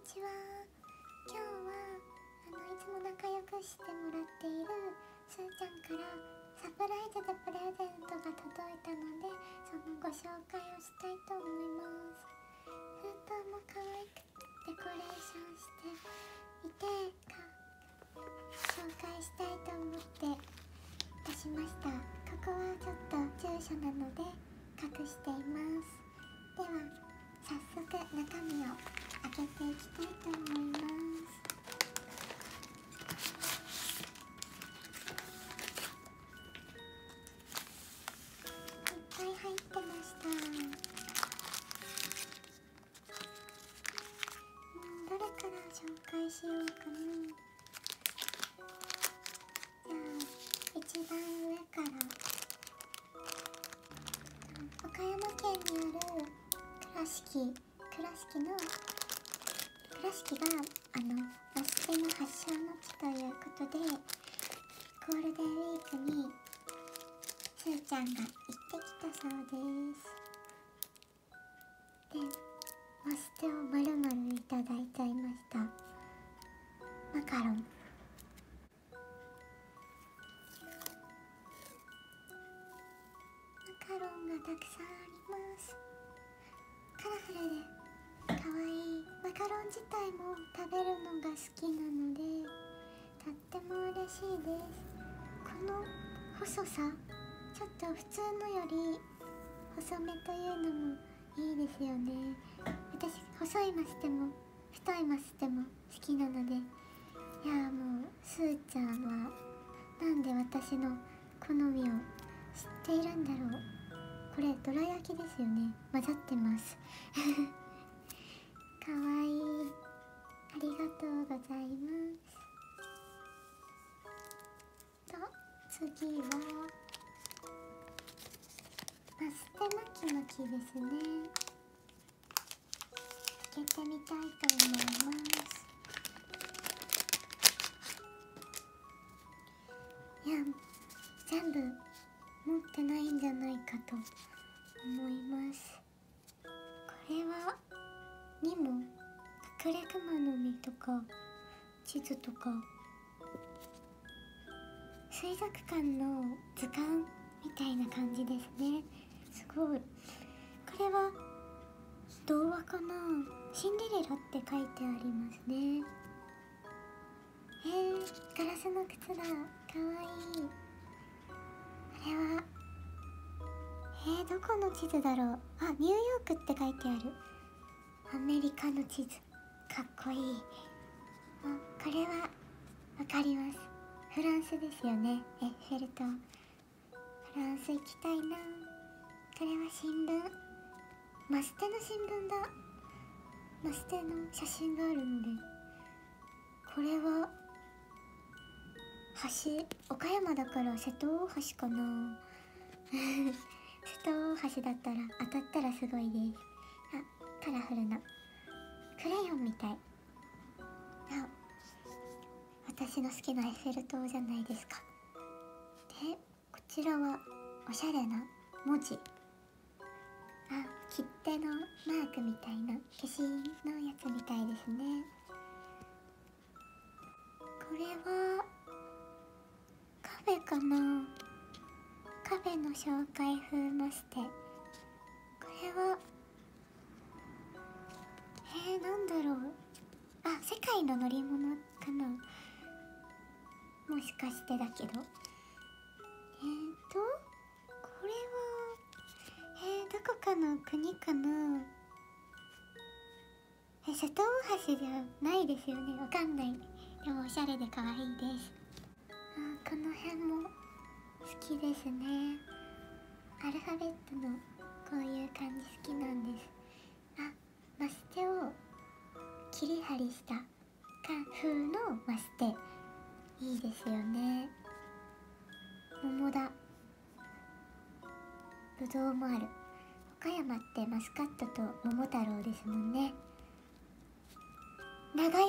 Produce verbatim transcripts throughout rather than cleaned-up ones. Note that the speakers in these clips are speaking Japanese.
ちは。今日はあのいつも仲良くしてもらっているすーちゃんからサプライズでプレゼントが届いたので、そのご紹介をしたいと思います。封筒も可愛くデコレーションしていてか紹介したいと思って出しました。ここはちょっと住所なので隠しています。では早速中身を開けていきたいと思います。いっぱい入ってました。うん、どれから紹介しようかな。じゃあ一番上から。岡山県にある倉敷倉敷の倉敷があのバスケの発祥の地ということで、ゴールデンウィークにすーちゃんが行ってきたそうです。でマステをまるまるいただいちゃいました。マカロン、マカロンがたくさんあります。カラフルでかわいい。マカロン自体も食べるのが好きなのでとっても嬉しいです。この細さ、ちょっと普通のより細めというのもいいですよね。私細いマステも太いマステも好きなので、いやもうすーちゃんはなんで私の好みを知っているんだろう。これどら焼きですよね。混ざってますかわいい。ありがとうございます。と次はマステ巻き巻きですね。開けてみたいと思います。いや全部持ってないんじゃないかと思います。これはにも隠れ熊の実とか地図とか水族館の図鑑みたいな感じですね。すごい。これは童話かな。シンデレラって書いてありますね。えー、ガラスの靴だ。かわいい。これはえー、どこの地図だろう。あ、ニューヨークって書いてある。アメリカの地図。かっこいい。あ、これはわかります。フランスですよね。エッフェル塔。フランス行きたいな。これは新聞。マステの新聞だ。マステの写真があるので、これは橋、岡山だから瀬戸大橋かな瀬戸大橋だったら当たったらすごいです。あ、カラフルなクレヨンみたい。あ、私の好きなエッフェル塔じゃないですか。で、こちらはおしゃれな文字。あ、切手のマークみたいな消しのやつみたいですね。これはカフェかな。カフェの紹介風マステ。これはえー、なんだろう。あ、世界の乗り物かな。もしかしてだけど。えーとこれはえー、どこかの国かな。え、瀬戸大橋じゃないですよね。わかんない。でもおしゃれで可愛いです。あ、この辺も好きですね。アルファベットのこういう感じ好きなんです。あ、マステを切り貼りした風のマステ、いいですよね。桃だ。ぶどうもある。岡山ってマスカットと桃太郎ですもんね。長屋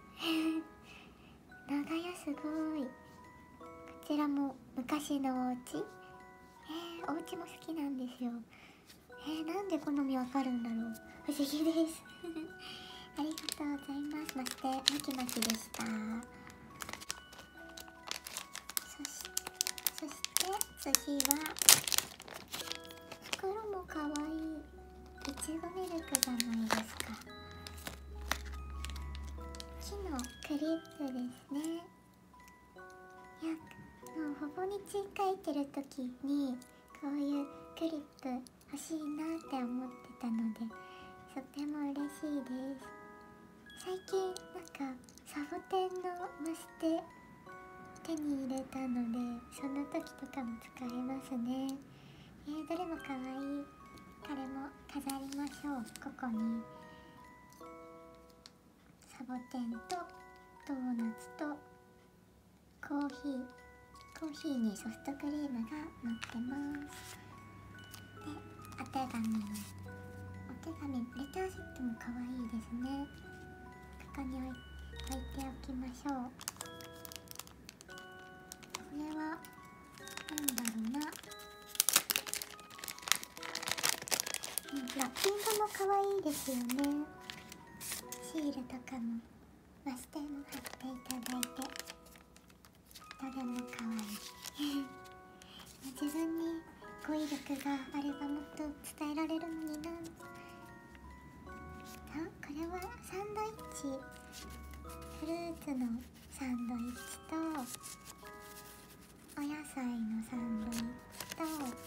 長屋すごい。こちらも昔のお家。えー、お家も好きなんですよ。えー、なんで好みわかるんだろう。不思議ですありがとうございます。ましてマキマキでした。そしそして次は袋もかわいいいちごミルクじゃないですか。木のクリップですね。いや、もうほぼ日書いてる時にこういうクリップ欲しいなって思ってたので、とても嬉しいです。最近なんかサボテンのマステ手に入れたので、その時とかも使えますね。えー、どれもかわいい。これも飾りましょう。ここにサボテンとドーナツとコーヒーコーヒーにソフトクリームが乗ってます。で、お手紙お手紙レターセットもかわいいですね。ここに置いておきましょう。これはなんだろうな、うん、ラッピングもかわいいですよね。シールとかもマステも貼っていただいて、どれもかわいい自分に語彙力があればもっと伝えられるのにな。あ、これはサンドイッチ、フルーツのサンドイッチとお野菜のサンドイッチと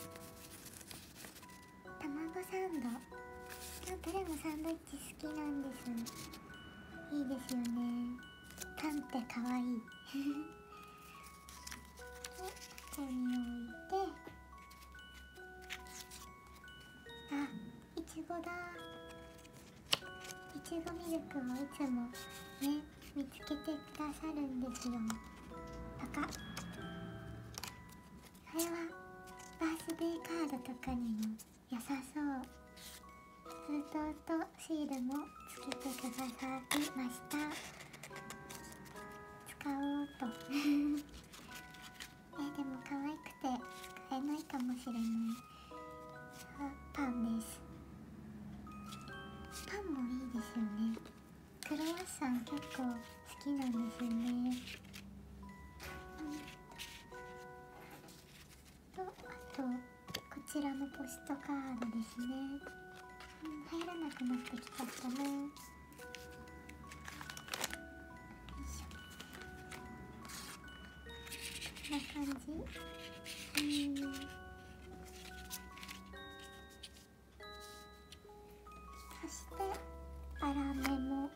卵サンド、どれもサンドイッチ好きなんです。いいですよね。パンってかわいいここに置いて、あ、いちごだ。いちごミルクをいつもね見つけてくださるんですよ。パカッ。これはバースデーカードとかにも良さそう。封筒とシールもつけてくださいました。使おうとえでも可愛くて使えないかもしれない。パンです。パンもいいですよね。クロワッサン結構好きなんですよね。と、あとこちらのポストカードですね。入らなくなってきちゃったな。よいしょ。こんな感じ。うんそして粗めも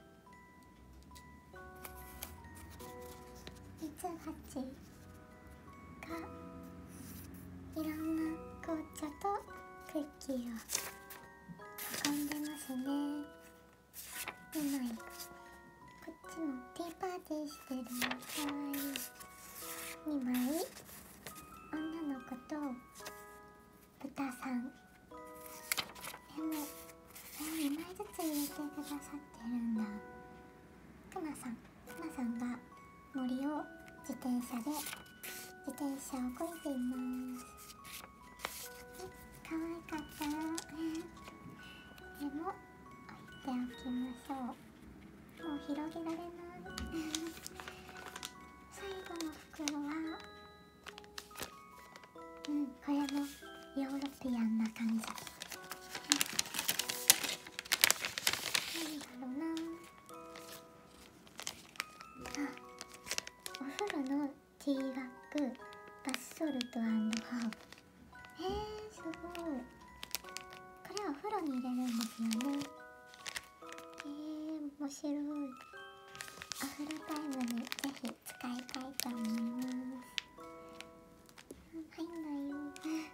ミツバチがいろんな紅茶とクッキーを運んでますね。にまい、こっちもティーパーティーしてる。かわいい。にまい、女の子と豚さん。でもにまいずつ入れてくださってるんだ。くまさんくまさんが森を自転車で自転車をこいでいます。かわいかったでも置いておきましょう。もう広げられない最後の袋はうんこれもヨーロピアンな感じ。なんだろうなあ、お風呂のティーバッグバスソルト&ハーブ。えー、すごい。これはお風呂に入れるんですよね。えー、面白い。お風呂タイムにぜひ使いたいと思います。入んないよ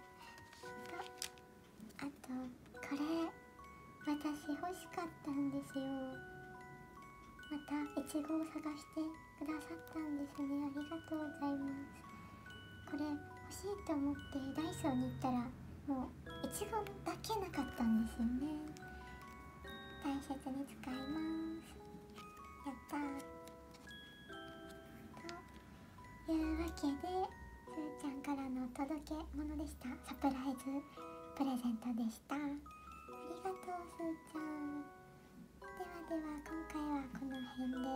と、あとこれ私欲しかったんですよ。またいちごを探してくださったんですね。ありがとうございます。これ欲しいと思ってダイソーに行ったらもういちごだけなかったんですよね。大切に使います。やったー。というわけで、すーちゃんからのお届け物でした。サプライズプレゼントでした。ありがとうすーちゃん。ではでは今回はこの辺で